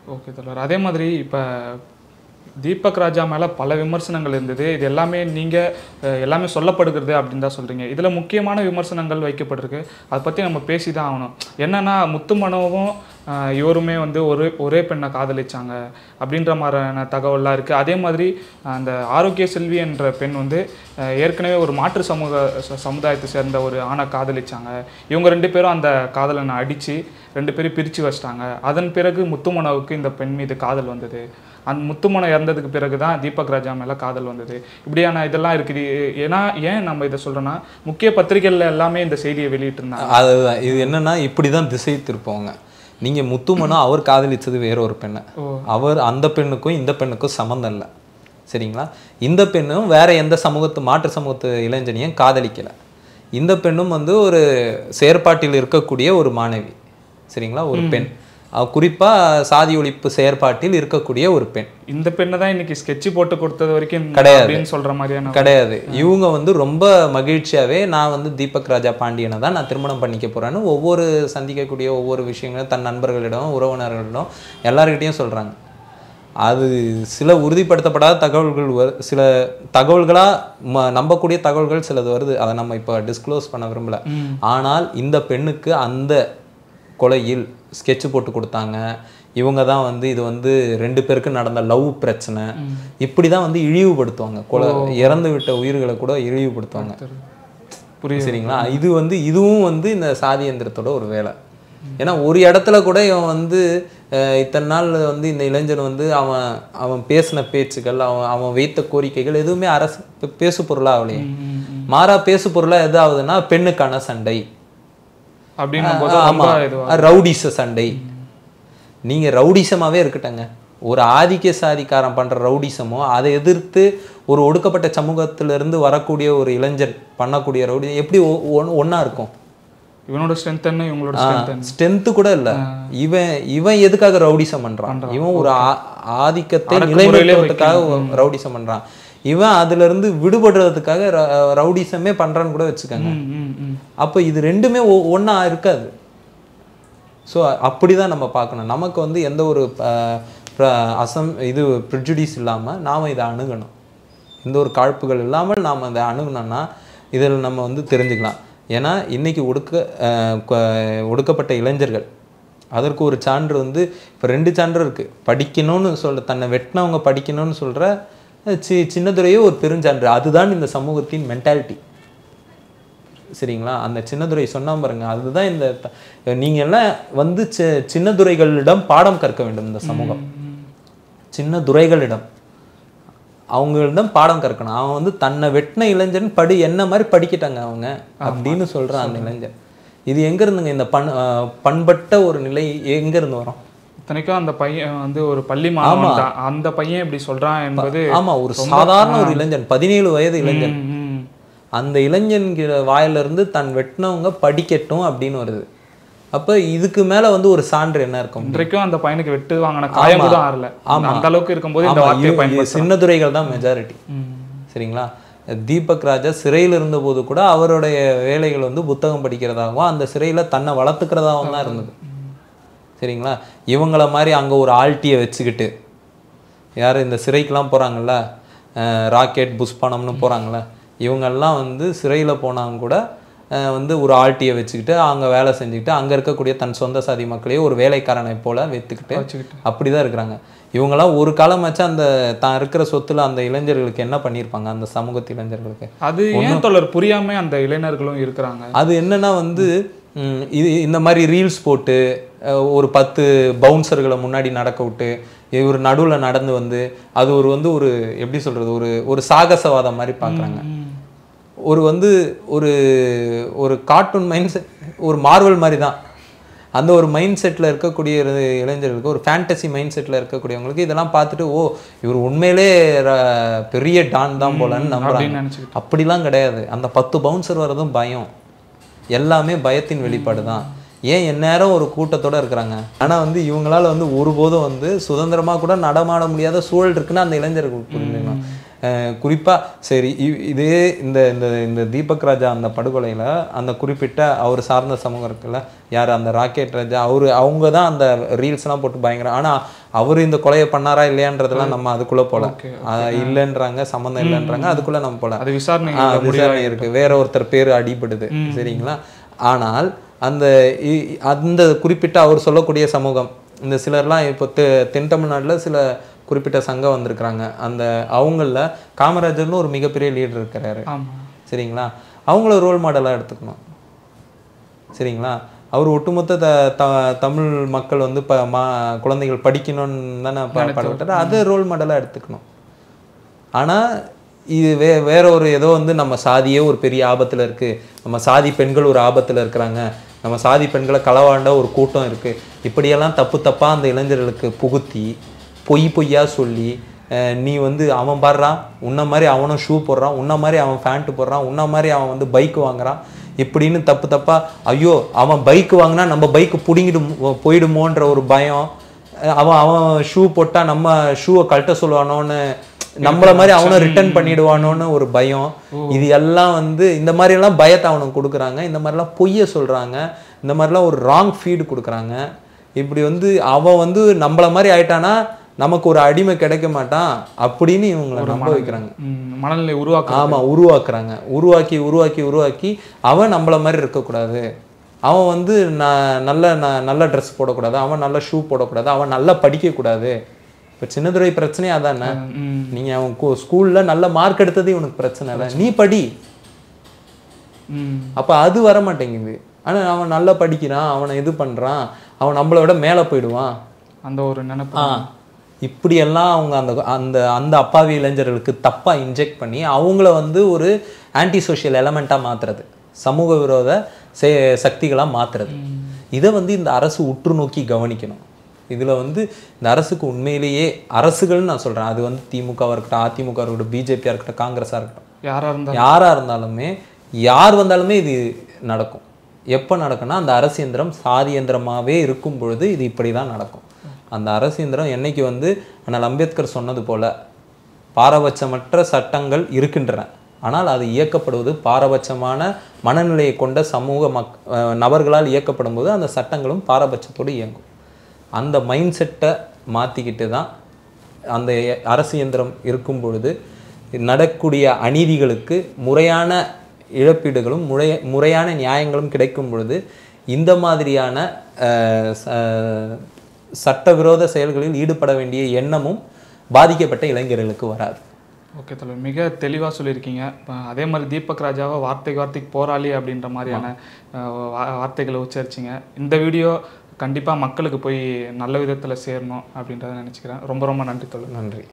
ஓகே தோழர். அதே மாதிரி இப்போ தீபக் ராஜா மேலே பல விமர்சனங்கள் இருந்தது. இது எல்லாமே நீங்கள் எல்லாமே சொல்லப்படுகிறது அப்படின்னு தான் சொல்கிறீங்க. இதில் முக்கியமான விமர்சனங்கள் வைக்கப்பட்டிருக்கு. அதை பற்றி நம்ம பேசி தான் ஆகணும். என்னென்னா முத்துமனோவும் இவருமே வந்து ஒரே பெண்ணை காதலிச்சாங்க அப்படின்ற மாதிரியான தகவல்லாம் இருக்குது. அதே மாதிரி அந்த ஆரோக்கிய செல்வி என்ற பெண் வந்து ஏற்கனவே ஒரு மாற்று சமுதாயத்தை சேர்ந்த ஒரு ஆணை காதலிச்சாங்க. இவங்க 2 பேரும் அந்த காதலனை அடித்து 2 பேரும் பிரித்து வச்சிட்டாங்க. அதன் பிறகு முத்துமனோவுக்கு இந்த பெண் மீது காதல் வந்தது. அந்த முத்துமனோ இறந்ததுக்கு பிறகு தான் தீபக் ராஜா மேலே காதல் வந்தது. இப்படியான இதெல்லாம் இருக்குது. ஏன்னா ஏன் நம்ம இதை சொல்கிறோன்னா, முக்கிய பத்திரிகைகள் எல்லாமே இந்த செய்தியை வெளியிட்டிருந்தாங்க. அதுதான் இது என்னன்னா, இப்படி தான் திசை திருப்போங்க. நீங்கள் முத்துமனோ அவர் காதலிச்சது வேற ஒரு பெண்ணை, அவர் அந்த பெண்ணுக்கும் இந்த பெண்ணுக்கும் சம்மந்தம் இல்லை, சரிங்களா? இந்த பெண்ணும் வேற எந்த மாற்று சமூகத்து இளைஞனையும் காதலிக்கலை. இந்த பெண்ணும் வந்து ஒரு செயற்பாட்டில் இருக்கக்கூடிய ஒரு மாணவி, சரிங்களா? ஒரு பெண், குறிப்பாக சாதி ஒழிப்பு செயற்பாட்டில் இருக்கக்கூடிய ஒரு பெண். இந்த பெண்ணை தான் இன்னைக்கு ஸ்கெட்சு போட்டு கொடுத்தது வரைக்கும் கிடையாது சொல்கிற மாதிரியான கிடையாது. இவங்க வந்து ரொம்ப மகிழ்ச்சியாகவே நான் வந்து தீபக் ராஜா பாண்டியனை தான் நான் திருமணம் பண்ணிக்க போகிறேன்னு ஒவ்வொரு சந்திக்கக்கூடிய ஒவ்வொரு விஷயங்களும் தன் நண்பர்களிடம் உறவினர்களிடம் எல்லாருக்கிட்டையும் சொல்கிறாங்க. அது சில உறுதிப்படுத்தப்படாத தகவல்கள் சில தகவல்களாக நம்பக்கூடிய தகவல்கள் சிலது வருது. அதை நம்ம இப்போ டிஸ்க்ளோஸ் பண்ண விரும்பல. ஆனால் இந்த பெண்ணுக்கு அந்த கொலையில் ஸ்கெட்சு போட்டு கொடுத்தாங்க. இவங்க தான் வந்து இது வந்து 2 பேருக்கு நடந்த லவ் பிரச்சனை, இப்படி தான் வந்து இழிவுபடுத்துவாங்க. இறந்து விட்ட உயிர்களை கூட இழிவுபடுத்துவாங்க, சரிங்களா? இது வந்து இதுவும் வந்து இந்த சாதி எந்திரத்தோட ஒரு வேலை. ஏன்னா ஒரு இடத்துல கூட இவன் வந்து இத்தனை நாள் வந்து இந்த இளைஞன் வந்து அவன் பேசின பேச்சுக்கள், அவன் வைத்த கோரிக்கைகள் எதுவுமே அரசு பேசு பொருளா ஆகலையே. மாறா பேசு பொருளா எது ஆகுதுன்னா பெண்ணுக்கான சண்டை, ரவுடிச சண்டை. நீங்க ரவுடிசமாவே இருக்கட்டங்க, ஒரு ஆதிக்க சாதிக்காரன் பண்ற ரவுடிசமோ அதை எதிர்த்து ஒரு ஒடுக்கப்பட்ட சமூகத்திலிருந்து வரக்கூடிய ஒரு இளைஞர் பண்ணக்கூடிய ரவுடி எப்படி ஒன்னா இருக்கும்? இவனோட ஸ்ட்ரென்த் என்ன, இவங்களோட ஸ்ட்ரென்த் கூட இல்ல. இவன் எதுக்காக ரவுடிசம் பண்றான்? இவன் ஒரு ஆதிக்கத்தை நிலைநிறுத்துவதற்காக ரவுடிசம் பண்றான். இவன் அதுல இருந்து விடுபடுறதுக்காக ரவுடிசமே பண்றான்னு கூட வச்சுக்கோங்க. அப்போ இது ரெண்டுமே ஒன்றா இருக்காது. ஸோ அப்படிதான் நம்ம பார்க்கணும். நமக்கு வந்து எந்த ஒரு ப்ரிஜுடிஸ் இல்லாமல் நாம் இதை அணுகணும். எந்த ஒரு காழ்ப்புகள் இல்லாமல் நாம் அதை அணுகணும்னா இதில் நம்ம வந்து தெரிஞ்சுக்கலாம். ஏன்னா இன்னைக்கு ஒடுக்கப்பட்ட இளைஞர்கள், அதற்கு ஒரு சான்று வந்து இப்போ 2 சான்று இருக்குது. படிக்கணும்னு தன்னை வெட்டினவங்க படிக்கணும்னு சொல்கிற சின்னதுரையே ஒரு பெருஞ்சான்று. அதுதான் இந்த சமூகத்தின் மென்டாலிட்டி, சரிங்களா? அந்த சின்னதுரை சொன்னா பாருங்க, அதுதான் இந்த நீங்கள் எல்லாம் வந்து சின்னதுரைகளிடம் பாடம் கற்க வேண்டும். இந்த சமூகம் சின்னதுரைகளிடம் அவங்களிடம் பாடம் கற்கணும். அவன் வந்து தன்னை வெட்டின இளைஞன் என்ன மாதிரி படிக்கிட்டாங்க அவங்க அப்படின்னு சொல்றான் அந்த இளைஞர். இது எங்க இருந்துங்க இந்த பண்பட்ட ஒரு நிலை எங்க இருந்து வரும்? இத்தனைக்கும் அந்த பையன் வந்து ஒரு பள்ளி மாணவன் தான். அந்த பையன் இப்படி சொல்றான் என்பது ஒரு சாதாரண ஒரு இளைஞன், 17 வயது இளைஞன். அந்த இளைஞன் வாயிலிருந்து தன் வெட்டினவங்க படிக்கட்டும் அப்படின்னு வருது. அப்ப இதுக்கு மேல வந்து ஒரு சான்று என்ன இருக்கும்? இன்றைக்கும் அந்த பையனுக்கு வெட்டு வாங்கின காயம் கூட ஆறல. அந்த அளவுக்கு இருக்கும்போது இந்த வார்த்தையை பயன்படுத்த சின்னதுரைகள் தான் மெஜாரிட்டி, சரிங்களா? தீபக் ராஜா சிறையில் இருந்த போது கூட அவருடைய வேலைகள் வந்து புத்தகம் படிக்கிறதாகவும் அந்த சிறையில தன்னை வளர்த்துக்கிறதாகவும் தான் இருந்தது, சரிங்களா? இவங்கள மாதிரி அங்க ஒரு ஆல்ட்டியை வச்சுக்கிட்டு, யார் இந்த சிறைக்கெல்லாம் போறாங்கல்ல, ராக்கெட் புஷ்பனம்னு போறாங்கல்ல, இவங்கெல்லாம் வந்து சிறையில் போனாங்க கூட வந்து ஒரு ஆல்ட்டியை வச்சுக்கிட்டு அங்கே வேலை செஞ்சுக்கிட்டு அங்கே இருக்கக்கூடிய தன் சொந்த சாதி மக்களையே ஒரு வேலைக்காரனை போல வைத்துக்கிட்டு அப்படி தான் இருக்கிறாங்க. இவங்கெல்லாம் ஒரு காலமாச்சு அந்த தான் இருக்கிற சொத்துல அந்த இளைஞர்களுக்கு என்ன பண்ணியிருப்பாங்க, அந்த சமூகத்து இளைஞர்களுக்கு? அது ஏன் தொடர் புரியாமல் அந்த இளைஞர்களும் இருக்கிறாங்க. அது என்னன்னா வந்து இந்த மாதிரி ரீல்ஸ் போட்டு ஒரு 10 பவுன்சர்களை முன்னாடி நடக்க விட்டு ஒரு நடுவில் நடந்து வந்து அது ஒரு எப்படி சொல்றது, ஒரு சாகசவாதம் மாதிரி பார்க்குறாங்க. ஒரு கார்ட்டூன் மைண்ட் செட், ஒரு மார்வல் மாதிரி தான். அந்த ஒரு மைண்ட் செட்டில் இருக்கக்கூடிய இளைஞர்களுக்கு, ஒரு ஃபேண்டசி மைண்ட் செட்டில் இருக்கக்கூடியவங்களுக்கு இதெல்லாம் பார்த்துட்டு இவர் உண்மையிலே பெரிய டான் தான் போலன்னு நம்புறாங்க. அப்படிலாம் கிடையாது. அந்த 10 பவுன்சர் வர்றதும் பயம், எல்லாமே பயத்தின் வெளிப்பாடு தான். ஏன் எந்நேரம் ஒரு கூட்டத்தோடு இருக்கிறாங்க. ஆனால் வந்து இவங்களால வந்து ஒருபோதும் வந்து சுதந்திரமாக கூட நடமாட முடியாத சூழல் இருக்குன்னு அந்த இளைஞர்கள் புரிஞ்சுக்கணும். குறிப்பாக சரி இதே இந்த இந்த இந்த தீபக் ராஜா அந்த படுகொலையில் அந்த குறிப்பிட்ட அவர் சார்ந்த சமூகம் இருக்குல்ல, யார் அந்த ராக்கெட் ராஜா, அவங்க தான் அந்த ரீல்ஸ்லாம் போட்டு பயங்கரம். ஆனால் அவர் இந்த கொலையை பண்ணாரா இல்லையான்றதெல்லாம் நம்ம அதுக்குள்ளே போகல, இல்லைன்றாங்க, சம்மந்தம் இல்லைன்றாங்க, அதுக்குள்ளே நம்ம போகல. அது விசாரணை இருக்குது, வேற ஒருத்தர் பேர் அடிபடுது சரிங்களா. ஆனால் அந்த அந்த குறிப்பிட்ட அவர் சொல்லக்கூடிய சமூகம் இந்த சிலர்லாம் இப்போ தென் தமிழ்நாட்டில் சில குறிப்பிட்ட சங்கம் வந்திருக்கிறாங்க. அந்த அவங்கள காமராஜர்னு ஒரு மிகப்பெரிய லீடர் இருக்கிறாரு சரிங்களா. அவங்கள ரோல் மாடலாக எடுத்துக்கணும் சரிங்களா. அவர் ஒட்டுமொத்த தமிழ் மக்கள் வந்து குழந்தைகள் படிக்கணும்னு தானே பாடுபட்டார், அதை ரோல் மாடலாக எடுத்துக்கணும். ஆனால் இது வேற ஒரு ஏதோ வந்து நம்ம சாதியே ஒரு பெரிய ஆபத்தில் இருக்குது, நம்ம சாதி பெண்கள் ஒரு ஆபத்தில் இருக்கிறாங்க, நம்ம சாதி பெண்களை களவாண்ட ஒரு கூட்டம் இருக்குது, இப்படியெல்லாம் தப்பாக அந்த இளைஞர்களுக்கு புகுத்தி பொய்யா சொல்லி நீ வந்து அவன் பாடுறான், உன்ன மாதிரி அவனும் ஷூ போடுறான், உன்ன மாதிரி அவன் ஃபேண்ட்டு போடுறான், உன்ன மாதிரி அவன் வந்து பைக்கு வாங்குறான் இப்படின்னு தப்பாக, ஐயோ அவன் பைக்கு வாங்கினா நம்ம பைக்கு போயிடுமோன்ற ஒரு பயம், அவன் ஷூ போட்டால் நம்ம ஷூவை கழட்ட சொல்லுவானோன்னு, நம்மள மாதிரி அவனும் ரிட்டர்ன் பண்ணிடுவானோன்னு ஒரு பயம், இது எல்லாம் வந்து இந்த மாதிரிலாம் பயத்தை அவனுக்கு கொடுக்குறாங்க, இந்த மாதிரிலாம் பொய்ய சொல்கிறாங்க, இந்த மாதிரிலாம் ஒரு ராங் ஃபீடு கொடுக்குறாங்க. இப்படி வந்து அவன் வந்து நம்மள மாதிரி ஆயிட்டானா நமக்கு ஒரு அடிமை கிடைக்க மாட்டான் அப்படின்னு இவங்களை நம்ப வைக்கிறாங்க, மனநிலை உருவாக்குறாங்க. உருவாக்கி அவன் நம்மள மாதிரி இருக்கக்கூடாது, அவன் வந்து நல்ல ட்ரெஸ் போடக்கூடாது, அவன் நல்ல ஷூ போடக்கூடாது, அவன் நல்லா படிக்கக்கூடாது. இப்போ சின்னதுரை பிரச்சனையே அதானே, நீங்கள் அவன் ஸ்கூலில் நல்ல மார்க் எடுத்தது இவனுக்கு பிரச்சனை இல்லை, நீ படி. அப்போ அது வர மாட்டேங்குது. ஆனால் அவன் நல்லா படிக்கிறான், அவனை இது பண்ணுறான், அவன் நம்மளை விட மேலே போயிடுவான், அந்த ஒரு நினைப்பு. இப்படியெல்லாம் அவங்க அந்த அந்த அந்த அப்பாவி இளைஞர்களுக்கு தப்பாக இன்ஜெக்ட் பண்ணி அவங்கள வந்து ஒரு ஆன்டி சோஷியல் எலமெண்ட்டாக மாற்றுறது, சமூக விரோத சக்திகளாக மாற்றுறது. இதை வந்து இந்த அரசு உற்று நோக்கி கவனிக்கணும். இதில் வந்து இந்த அரசுக்கு உண்மையிலேயே அரசுகள்னு நான் சொல்கிறேன், அது வந்து திமுகவாக இருக்கட்டும், அதிமுக இருக்கட்டும், பிஜேபியாக இருக்கட்டும், காங்கிரஸாக இருக்கட்டும், யாராக இருந்தாலுமே யார் வந்தாலுமே இது நடக்கும். எப்போ நடக்கும்னா அந்த அரசு இயந்திரம் சாதி இயந்திரமாகவே இருக்கும் பொழுது இது இப்படி தான் நடக்கும். அந்த அரசு இயந்திரம் என்னைக்கு வந்து அண்ணல் அம்பேத்கர் சொன்னது போல் பாரபட்சமற்ற சட்டங்கள் இருக்கின்றன, ஆனால் அது இயக்கப்படுவது பாரபட்சமான மனநிலையை கொண்ட சமூக நபர்களால் இயக்கப்படும் போது அந்த சட்டங்களும் பாரபட்சத்தோடு இயங்கும். அந்த மைண்ட் செட்டை மாற்றிக்கிட்டு தான் அந்த அரசு இயந்திரம் இருக்கும் பொழுது நடக்கூடிய அநீதிகளுக்கு முறையான இழப்பீடுகளும் முறையான நியாயங்களும் கிடைக்கும் பொழுது இந்த மாதிரியான சட்டவிரோத செயல்களில் ஈடுபட வேண்டிய எண்ணமும் பாதிக்கப்பட்ட இளைஞர்களுக்கு வராது. ஓகே தலைவர், மிக தெளிவாக சொல்லியிருக்கீங்க. அதே மாதிரி தீபக் ராஜாவை வார்த்தைக்கு போராளி அப்படின்ற மாதிரியான வார்த்தைகளை உச்சரிச்சிங்க. இந்த வீடியோ கண்டிப்பாக மக்களுக்கு போய் நல்ல விதத்தில் சேரணும் அப்படின்றத நினச்சிக்கிறேன். ரொம்ப ரொம்ப நன்றி தலைவர். நன்றி.